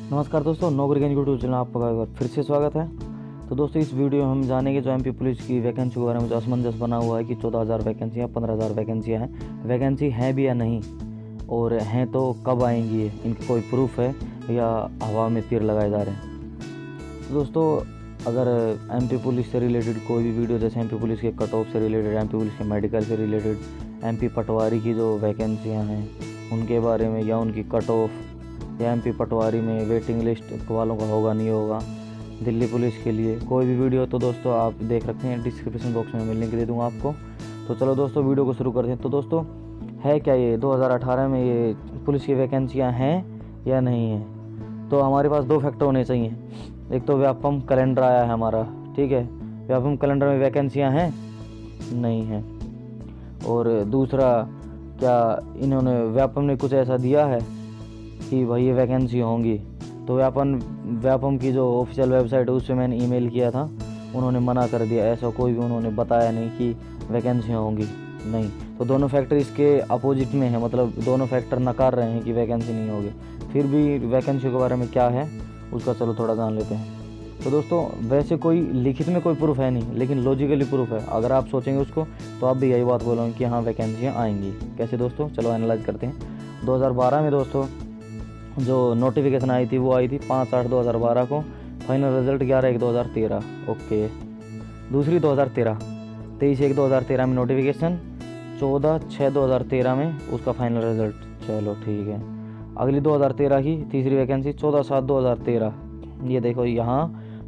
नमस्कार दोस्तों, नौकरी के यूट्यूब चैनल आपका एक बार फिर से स्वागत है। तो दोस्तों, इस वीडियो में हम जानेंगे जो एमपी पुलिस की वैकेंसी के बारे में जो असमंजस बना हुआ है कि 14,000 वैकेंसियाँ 15,000 वैकेंसियाँ हैं, वैकेंसी हैं भी या नहीं, और हैं तो कब आएंगी, इनकी कोई प्रूफ है या हवा में तीर लगाए जा रहे हैं। तो दोस्तों, अगर एमपी पुलिस से रिलेटेड कोई भी वीडियो, जैसे एमपी पुलिस के कट ऑफ से रिलेटेड, एमपी पुलिस के मेडिकल से रिलेटेड, एमपी पटवारी की जो वैकेंसियाँ हैं उनके बारे में, या उनकी कट ऑफ, या एमपी पटवारी में वेटिंग लिस्ट वालों का होगा नहीं होगा, दिल्ली पुलिस के लिए कोई भी वीडियो, तो दोस्तों आप देख रखते हैं, डिस्क्रिप्शन बॉक्स में मैं लिंक दे दूंगा आपको। तो चलो दोस्तों, वीडियो को शुरू करते हैं। तो दोस्तों, है क्या ये 2018 में ये पुलिस की वैकेंसियाँ हैं या नहीं हैं? तो हमारे पास दो फैक्टर होने चाहिए। एक तो व्यापम कैलेंडर आया है हमारा, ठीक है, व्यापम कैलेंडर में वैकेंसियाँ हैं नहीं हैं। और दूसरा, क्या इन्होंने व्यापम ने कुछ ऐसा दिया है कि भाई ये वैकेंसी होंगी? तो व्यापम की जो ऑफिशियल वेबसाइट है उससे मैंने ईमेल किया था, उन्होंने मना कर दिया, ऐसा कोई भी उन्होंने बताया नहीं कि वैकेंसियाँ होंगी, नहीं। तो दोनों फैक्टर इसके अपोजिट में है, मतलब दोनों फैक्टर नकार रहे हैं कि वैकेंसी नहीं होगी। फिर भी वैकेंसी के बारे में क्या है उसका चलो थोड़ा जान लेते हैं। तो दोस्तों, वैसे कोई लिखित में कोई प्रूफ है नहीं, लेकिन लॉजिकली प्रूफ है। अगर आप सोचेंगे उसको तो आप भी यही बात बोलोगे कि हाँ वैकेंसियाँ आएंगी। कैसे दोस्तों, चलो एनालाइज करते हैं। 2012 में दोस्तों जो नोटिफिकेशन आई थी वो आई थी 5/8/2012 को। Final result 11/1/2013। ओके। दूसरी 2013, 23/1/2013 में नोटिफिकेशन, 14/6/2013 में उसका फाइनल रिजल्ट। चलो ठीक है। अगली 2013 की तीसरी वैकेंसी 14/7/2013। ये देखो यहाँ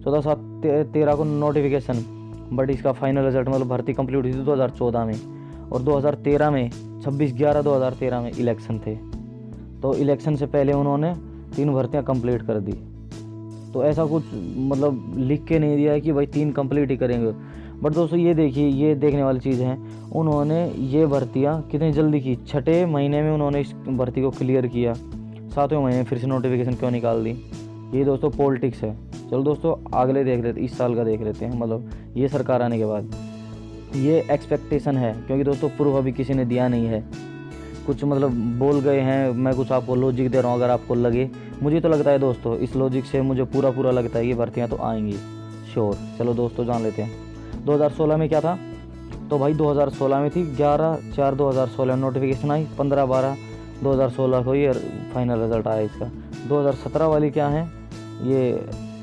14/7/13 को नोटिफिकेशन, बट इसका फाइनल रिजल्ट मतलब भर्ती कंप्लीट हुई थी 2014 में। और 2013 में 26/11/2013 में इलेक्शन थे, तो इलेक्शन से पहले उन्होंने 3 भर्तियां कंप्लीट कर दी। तो ऐसा कुछ मतलब लिख के नहीं दिया है कि भाई 3 कंप्लीट ही करेंगे। बट दोस्तों ये देखिए, ये देखने वाली चीज़ है, उन्होंने ये भर्तियां कितनी जल्दी की। 6ठे महीने में उन्होंने इस भर्ती को क्लियर किया, 7वें महीने में फिर से नोटिफिकेशन क्यों निकाल दी? ये दोस्तों पॉलिटिक्स है। चलो दोस्तों अगले देख लेते, इस साल का देख लेते हैं, मतलब ये सरकार आने के बाद। ये एक्सपेक्टेशन है, क्योंकि दोस्तों प्रूफ अभी किसी ने दिया नहीं है, कुछ मतलब बोल गए हैं। मैं कुछ आपको लॉजिक दे रहा हूँ, अगर आपको लगे, मुझे तो लगता है दोस्तों, इस लॉजिक से मुझे पूरा लगता है ये भर्तियाँ तो आएंगी श्योर। चलो दोस्तों जान लेते हैं 2016 में क्या था। तो भाई 2016 में थी 11/4/2016 नोटिफिकेशन आई, 15/12/2016 को ये फाइनल रिजल्ट आया इसका। 2017 वाली क्या है, ये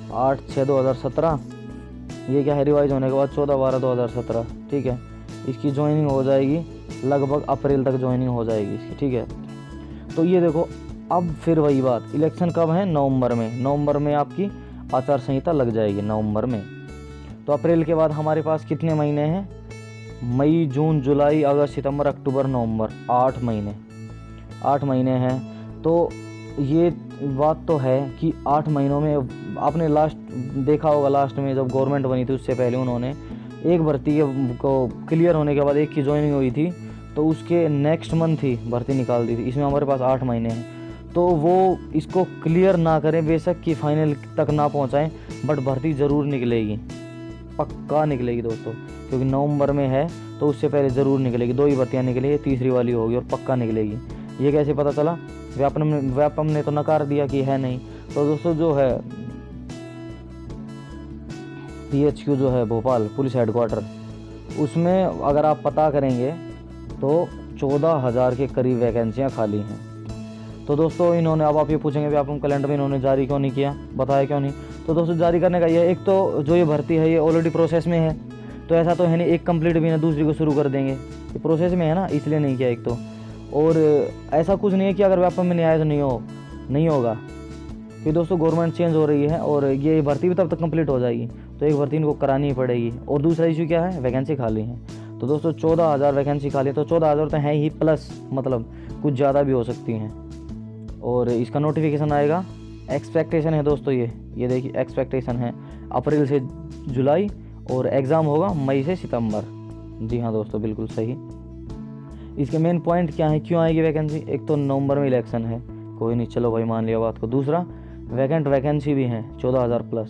8/6/2017, ये क्या है, रिवाइज होने के बाद 14/12/2017, ठीक है। इसकी ज्वाइनिंग हो जाएगी लगभग अप्रैल तक ज्वाइनिंग हो जाएगी इसकी, ठीक है। तो ये देखो, अब फिर वही बात, इलेक्शन कब है? नवंबर में। नवंबर में आपकी आचार संहिता लग जाएगी नवंबर में। तो अप्रैल के बाद हमारे पास कितने महीने हैं? मई, जून, जुलाई, अगस्त, सितंबर, अक्टूबर, नवंबर, 8 महीने। 8 महीने हैं। तो ये बात तो है कि 8 महीनों में, आपने लास्ट देखा होगा, लास्ट में जब गवर्नमेंट बनी थी उससे पहले उन्होंने एक भर्ती को क्लियर होने के बाद एक की ज्वाइनिंग हुई थी, तो उसके नेक्स्ट मंथ ही भर्ती निकाल दी थी। इसमें हमारे पास 8 महीने हैं। तो वो इसको क्लियर ना करें, बेशक कि फाइनल तक ना पहुंचाएं, बट भर्ती ज़रूर निकलेगी, पक्का निकलेगी दोस्तों, क्योंकि नवंबर में है तो उससे पहले ज़रूर निकलेगी। 2 ही भर्तियाँ निकलेगी, तीसरी वाली होगी और पक्का निकलेगी। ये कैसे पता चला? व्यापम ने तो नकार दिया कि है नहीं। तो दोस्तों जो है PHQ जो है भोपाल पुलिस हेडक्वार्टर, उसमें अगर आप पता करेंगे तो 14,000 के करीब वैकेंसियां खाली हैं। तो दोस्तों इन्होंने, अब आप ये पूछेंगे व्यापम कैलेंडर में इन्होंने जारी क्यों नहीं किया, बताया क्यों नहीं? तो दोस्तों जारी करने का ये, एक तो जो ये भर्ती है ये ऑलरेडी प्रोसेस में है, तो ऐसा तो है नहीं एक कंप्लीट भी ना दूसरी को शुरू कर देंगे, ये प्रोसेस में है ना, इसलिए नहीं किया एक तो। और ऐसा कुछ नहीं है कि अगर व्यापम में नहीं आया तो नहीं होगा, क्योंकि दोस्तों गवर्नमेंट चेंज हो रही है और ये भर्ती भी तब तक कंप्लीट हो जाएगी, तो एक भर्ती इनको करानी ही पड़ेगी। और दूसरा इशू क्या है, वैकेंसी खाली है। तो दोस्तों 14,000 वैकेंसी खाली है, तो 14,000 तो हैं ही, प्लस मतलब कुछ ज़्यादा भी हो सकती हैं। और इसका नोटिफिकेशन आएगा, एक्सपेक्टेशन है दोस्तों, ये देखिए एक्सपेक्टेशन है अप्रैल से जुलाई, और एग्ज़ाम होगा मई से सितंबर। जी हाँ दोस्तों, बिल्कुल सही। इसके मेन पॉइंट क्या है, क्यों आएगी वैकेंसी? एक तो नवंबर में इलेक्शन है, कोई नहीं, चलो भाई मान लिया बात को। दूसरा, वैकेंसी भी हैं 14,000 प्लस।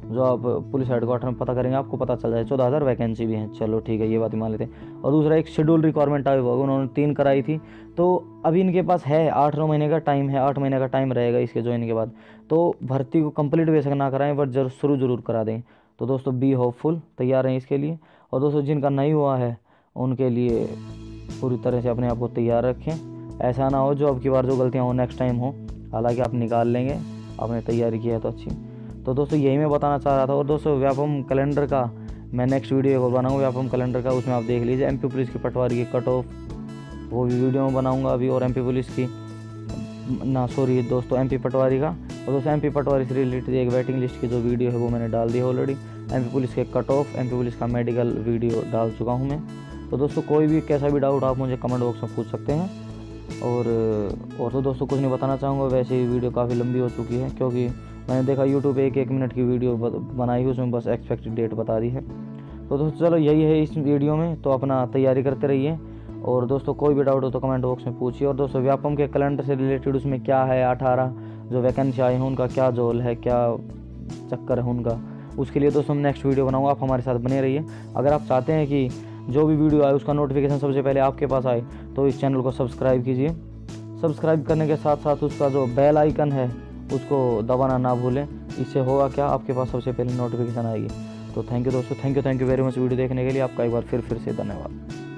जो आप पुलिस हेडक्वार्टर में पता करेंगे आपको पता चल जाए 14,000 वैकेंसी भी हैं। चलो ठीक है, ये बात ही मान लेते हैं। और दूसरा एक शेड्यूल रिक्वायरमेंट आई हुआ, उन्होंने 3 कराई थी, तो अभी इनके पास है 8-9 महीने का टाइम है, 8 महीने का टाइम रहेगा इसके ज्वाइन के बाद। तो भर्ती को कंप्लीट बेशक ना कराएं बट शुरू जरूर करा दें। तो दोस्तों बी होपफुल, तैयार हैं इसके लिए। और दोस्तों जिनका नहीं हुआ है उनके लिए पूरी तरह से अपने आप को तैयार रखें। ऐसा ना हो जो अब की बार जो गलतियाँ हो नेक्स्ट टाइम हो, हालांकि आप निकाल लेंगे, आपने तैयारी की है तो अच्छी। तो दोस्तों यही मैं बताना चाह रहा था। और दोस्तों व्यापम कैलेंडर का मैं नेक्स्ट वीडियो को बनाऊँगा, व्यापम कैलेंडर का, उसमें आप देख लीजिए एमपी पुलिस की पटवारी की कट ऑफ, वो भी वीडियो में बनाऊँगा अभी। और एमपी पुलिस की दोस्तों एमपी पटवारी का, और दोस्तों एमपी पटवारी से रिलेटेड एक वेटिंग लिस्ट की जो वीडियो है वो मैंने डाल दी है ऑलरेडी। एमपी पुलिस के कट ऑफ, एमपी पुलिस का मेडिकल वीडियो डाल चुका हूँ मैं। तो दोस्तों कोई भी कैसा भी डाउट आप मुझे कमेंट बॉक्स में पूछ सकते हैं। और तो दोस्तों कुछ नहीं बताना चाहूँगा, वैसे ही वीडियो काफ़ी लंबी हो चुकी है, क्योंकि मैंने देखा यूट्यूब पे 1-1 मिनट की वीडियो बनाई है, उसमें बस एक्सपेक्टेड डेट बता दी है। तो दोस्तों चलो यही है इस वीडियो में, तो अपना तैयारी करते रहिए। और दोस्तों कोई भी डाउट हो तो कमेंट बॉक्स में पूछिए। और दोस्तों व्यापम के कैलेंडर से रिलेटेड उसमें क्या है, 18 जो वैकेंसी आई हैं उनका क्या जोल है, क्या चक्कर है उनका, उसके लिए दोस्तों हम नेक्स्ट वीडियो बनाऊंगा, आप हमारे साथ बने रहिए। अगर आप चाहते हैं कि जो भी वीडियो आए उसका नोटिफिकेशन सबसे पहले आपके पास आए तो इस चैनल को सब्सक्राइब कीजिए। सब्सक्राइब करने के साथ साथ उसका जो बेल आइकन है उसको दबाना ना भूलें। इससे होगा क्या, आपके पास सबसे पहले नोटिफिकेशन आएगी। तो थैंक यू दोस्तों, thank you very much video देखने के लिए। आपका एक बार फिर से धन्यवाद।